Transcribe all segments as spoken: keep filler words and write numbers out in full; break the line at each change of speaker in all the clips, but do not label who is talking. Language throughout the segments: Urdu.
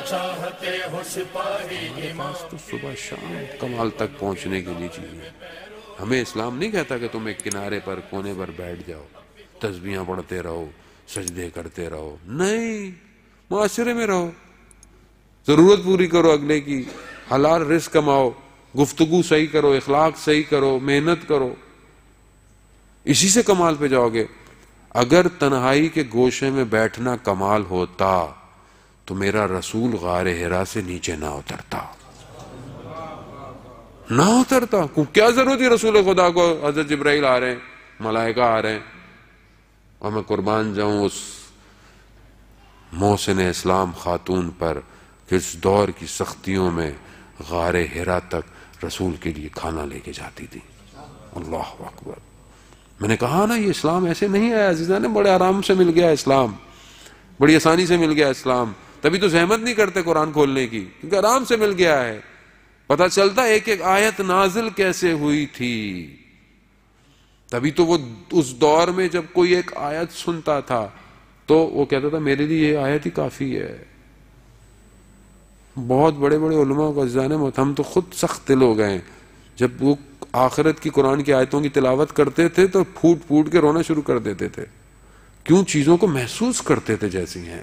چاہتے ہو سپاہی امام
تو صبح شام کمال تک پہنچنے کے لیے چاہیے. ہمیں اسلام نہیں کہتا کہ تم ایک کنارے پر کونے پر بیٹھ جاؤ، تسبیحاں پڑھتے رہو، سجدے کرتے رہو. نہیں، معاشرے میں رہو، ضرورت پوری کرو اگلے کی، حلال رزق کماؤ، گفتگو صحیح کرو، اخلاق صحیح کرو، محنت کرو. اسی سے کمال پہ جاؤ گے. اگر تنہائی کے گوشے میں بیٹھنا کمال ہوتا تو میرا رسول غار حرا سے نیچے نہ اترتا نہ اترتا کیا ضرورت ہے رسول خدا کو؟ حضرت جبرائیل آ رہے ہیں، ملائکہ آ رہے ہیں، اور میں قربان جاؤں اس محسن اسلام خاتون پر کہ اس دور کی سختیوں میں غار حرا تک رسول کے لیے کھانا لے کے جاتی تھی. اللہ اکبر. میں نے کہا نا، یہ اسلام ایسے نہیں آیا عزیزاں نے، بڑے آرام سے مل گیا اسلام، بڑی آسانی سے مل گیا اسلام. تبھی تو زحمت نہیں کرتے قرآن کھولنے کی، کیونکہ آرام سے مل گیا ہے. پتہ چلتا ایک ایک آیت نازل کیسے ہوئی تھی. تبھی تو وہ اس دور میں جب کوئی ایک آیت سنتا تھا تو وہ کہتا تھا میرے لیے یہ آیت ہی کافی ہے. بہت بڑے بڑے علماء کو عزیزانے محترم، ہم تو خود سخت دل ہو گئے. جب وہ آخرت کی قرآن کی آیتوں کی تلاوت کرتے تھے تو پھوٹ پھوٹ کے رونا شروع کر دیتے تھے. کیوں؟ چیزوں کو محسوس کرتے تھے جیسی ہیں.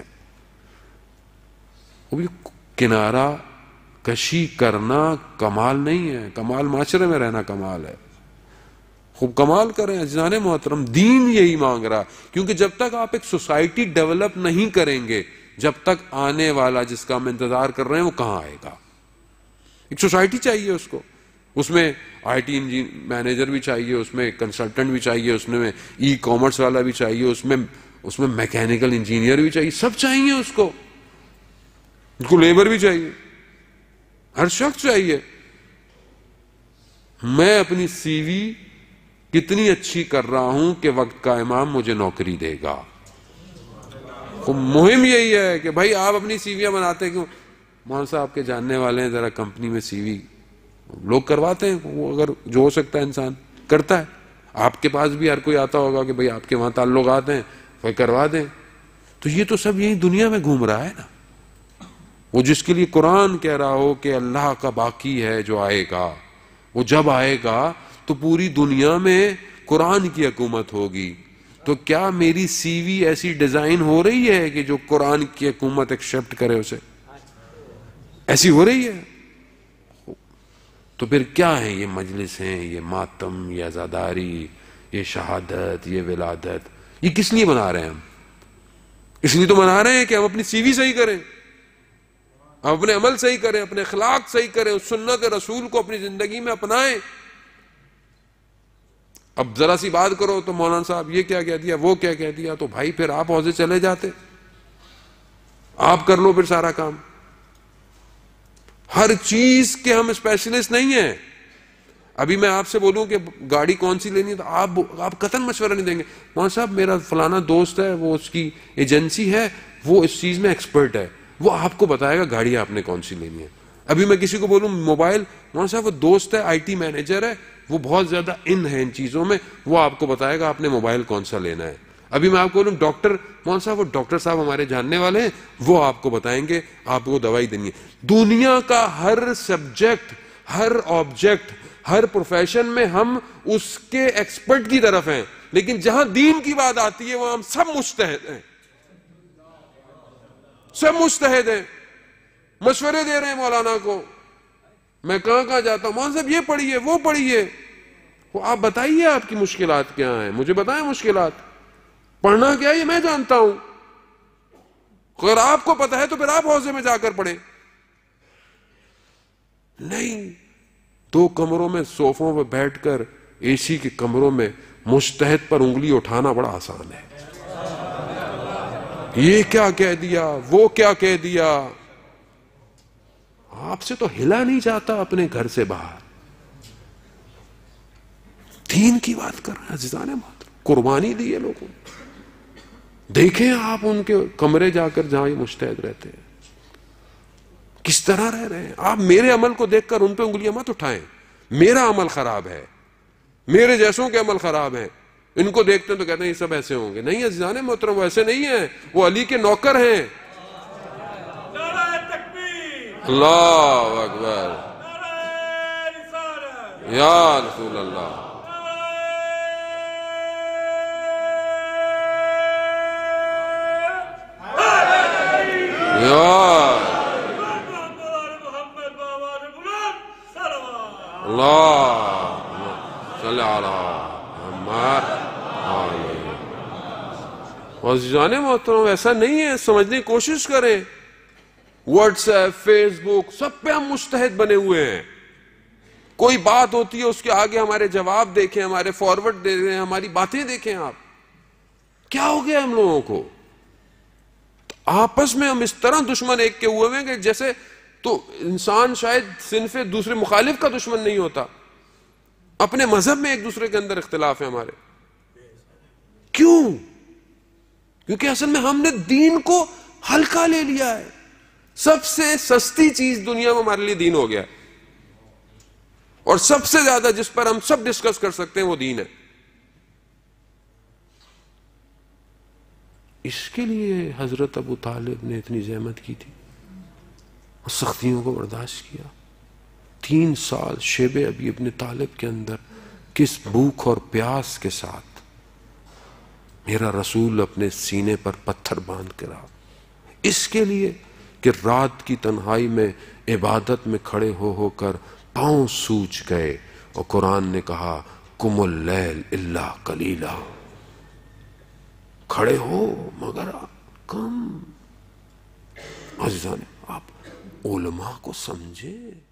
وہ بھی کنارہ کشی کرنا کمال نہیں ہے، کمال معاشرے میں رہنا کمال ہے. خوب کمال کریں عزیزان محترم. دین یہی مانگ رہا، کیونکہ جب تک آپ ایک سوسائٹی ڈیولپ نہیں کریں گے، جب تک آنے والا جس کا ہم انتظار کر رہے ہیں وہ کہاں آئے گا. ایک سوسائٹی چاہیے اس کو، اس میں آئی ٹی مینیجر بھی چاہیے، اس میں کنسلٹنٹ بھی چاہیے، اس میں ای کامرس والا بھی چاہیے، اس میں اس میں میکینیکل انجینئر بھی چاہیے. سب چاہیے اس کو. اس کو لیبر بھی چاہیے، ہر شخص چاہیے. میں اپنی سی وی کتنی اچھی کر رہا ہوں کہ وقت کا امام مجھے نوکری دے گا. مہم یہی ہے کہ بھائی آپ اپنی سی ویاں بناتے کیوں؟ مولانا صاحب کے جاننے والے ہیں، ذرا کمپنی میں سی وی لوگ کرواتے ہیں. وہ اگر جو ہو سکتا ہے انسان کرتا ہے. آپ کے پاس بھی ہر کوئی آتا ہوگا کہ بھئی آپ کے وہاں تعلقات ہیں، وہ کروا دیں. تو یہ تو سب یہی دنیا میں گھوم رہا ہے نا. وہ جس کے لیے قرآن کہہ رہا ہو کہ اللہ کا باقی ہے جو آئے گا، وہ جب آئے گا تو پوری دنیا میں قرآن کی حکومت ہوگی. تو کیا میری سی وی ایسی ڈیزائن ہو رہی ہے کہ جو قرآن کی حکومت ایکسپٹ کرے؟ اسے ایسی ہو رہی ہے؟ تو پھر کیا ہے یہ مجلسیں، یہ ماتم، یہ عزاداری، یہ شہادت، یہ ولادت، یہ کس لیے بنا رہے ہیں ہم؟ اس لیے تو بنا رہے ہیں کہ ہم اپنی سی وی صحیح کریں، ہم اپنے عمل صحیح کریں، اپنے اخلاق صحیح کریں، اس سنت رسول کو اپنی زندگی میں اپنائیں. اب ذرا سی بات کرو تو مولانا صاحب یہ کیا کہہ دیا، وہ کیا کہہ دیا، تو بھائی پھر آپ حوضے چلے جاتے، آپ کر لو پھر سارا کام. ہر چیز کے ہم اسپیشلسٹ نہیں ہیں. ابھی میں آپ سے بولوں کہ گاڑی کون سی لینی ہے تو آپ آپ قطعاً مشورہ نہیں دیں گے مولانا صاحب میرا فلانا دوست ہے، وہ اس کی ایجنسی ہے، وہ اس چیز میں ایکسپرٹ ہے، وہ آپ کو بتائے گا گاڑی آپ نے کون سی لینی ہے. ابھی میں کسی کو بولوں موبائل، مولانا صاحب وہ دوست ہے، آئی ٹی مینیجر ہے، وہ بہت زیادہ ان ہے ان چیزوں میں، وہ آپ کو بتائے گا آپ نے موبائل کون سا لینا ہے. ابھی میں آپ کو بولوں ڈاکٹر، مولانا صاحب وہ ڈاکٹر صاحب ہمارے جاننے والے ہیں، وہ آپ کو بتائیں گے آپ کو دوائی دینی ہے. دنیا کا ہر سبجیکٹ، ہر آبجیکٹ، ہر پروفیشن میں ہم اس کے ایکسپرٹ کی طرف ہیں، لیکن جہاں دین کی بات آتی ہے وہ ہم سب مجتہد ہیں، سب مجتہد ہیں. مشورے دے رہے ہیں مولانا کو. میں کہاں کہاں جاتا ہوں، مولانا صاحب یہ پڑھیے وہ پڑھیے. وہ آپ بتائیے آپ کی مشکلات کیا ہیں، مجھے بتائیں مشکلات. پڑھنا کیا ہے یہ میں جانتا ہوں. اگر آپ کو پتہ ہے تو پھر آپ حوضے میں جا کر پڑھیں. نہیں، دو کمروں میں صوفوں پہ بیٹھ کر اے سی کے کمروں میں مجتہد پر انگلی اٹھانا بڑا آسان ہے. یہ کیا کہہ دیا، وہ کیا کہہ دیا. آپ سے تو ہلا نہیں جاتا اپنے گھر سے باہر. دین کی بات کر رہے ہیں عزیزان محترم، قربانی دی ہے لوگوں. دیکھیں آپ ان کے کمرے جا کر جہاں یہ مجتہد رہتے ہیں کس طرح رہ رہے ہیں. آپ میرے عمل کو دیکھ کر ان پہ انگلیاں مت اٹھائیں. میرا عمل خراب ہے، میرے جیسوں کے عمل خراب ہیں. ان کو دیکھتے ہیں تو کہتے ہیں یہ سب ایسے ہوں گے. نہیں عزیزان محترم، وہ ایسے نہیں ہیں، وہ علی کے نوکر ہیں. اللہ اکبر یا رسول اللہ. اللہ صلی اللہ عزیزان محترم، ایسا نہیں ہے، سمجھنے کی کوشش کریں. واٹس ایپ، فیس بک، سب پہ ہم مستحد بنے ہوئے ہیں. کوئی بات ہوتی ہے اس کے آگے ہمارے جواب دیکھیں، ہمارے فارورڈ دے رہے ہیں، ہماری باتیں دیکھیں. آپ کیا ہو گیا ہم لوگوں کو؟ آپس میں ہم اس طرح دشمن ایک کے ہوئے ہیں کہ جیسے، تو انسان شاید صنف دوسرے مخالف کا دشمن نہیں ہوتا، اپنے مذہب میں ایک دوسرے کے اندر اختلاف ہے ہمارے. کیوں؟ کیونکہ اصل میں ہم نے دین کو ہلکا لے لیا ہے. سب سے سستی چیز دنیا میں ہمارے لیے دین ہو گیا ہے، اور سب سے زیادہ جس پر ہم سب ڈسکس کر سکتے ہیں وہ دین ہے. اس کے لیے حضرت ابو طالب نے اتنی زحمت کی تھی، سختیوں کو برداشت کیا. تین سال شیب ابی ابن طالب کے اندر کس بھوک اور پیاس کے ساتھ میرا رسول اپنے سینے پر پتھر باندھ کے رہا، اس کے لیے کہ رات کی تنہائی میں عبادت میں کھڑے ہو ہو کر پاؤں سوج گئے، اور قرآن نے کہا قم اللیل الا قلیلا، کھڑے ہو مگر کم. عزیزان، آپ علماء کو سمجھے.